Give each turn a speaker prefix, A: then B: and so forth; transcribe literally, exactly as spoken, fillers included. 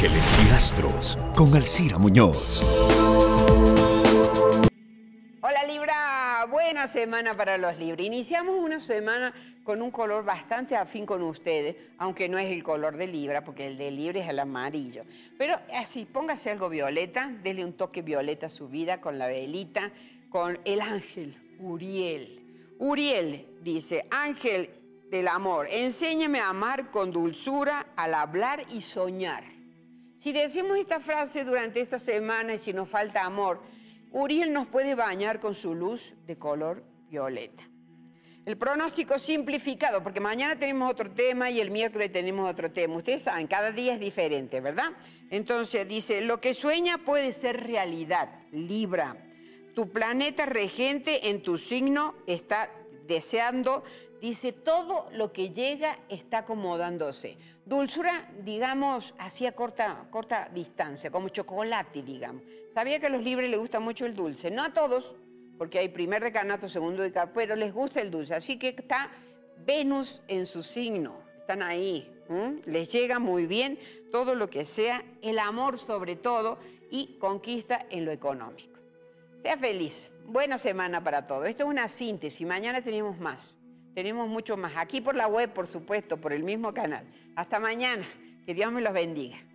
A: Ángeles y Astros con Alcira Muñoz.
B: Hola Libra, buena semana para los Libra. Iniciamos una semana con un color bastante afín con ustedes, aunque no es el color de Libra, porque el de Libra es el amarillo. Pero así, póngase algo violeta, denle un toque violeta a su vida con la velita, con el ángel Uriel. Uriel dice, ángel del amor, enséñame a amar con dulzura al hablar y soñar. Si decimos esta frase durante esta semana y si nos falta amor, Uriel nos puede bañar con su luz de color violeta. El pronóstico simplificado, porque mañana tenemos otro tema y el miércoles tenemos otro tema. Ustedes saben, cada día es diferente, ¿verdad? Entonces dice, lo que sueña puede ser realidad, Libra. Tu planeta regente en tu signo está deseando, dice, todo lo que llega está acomodándose. Dulzura, digamos, así a corta, corta distancia, como chocolate, digamos. Sabía que a los Libres les gusta mucho el dulce, no a todos, porque hay primer decanato, segundo decanato, pero les gusta el dulce. Así que está Venus en su signo, están ahí, ¿m? Les llega muy bien todo lo que sea el amor sobre todo y conquista en lo económico. Sea feliz, buena semana para todos. Esto es una síntesis, mañana tenemos más. Tenemos mucho más. Aquí por la web, por supuesto, por el mismo canal. Hasta mañana. Que Dios me los bendiga.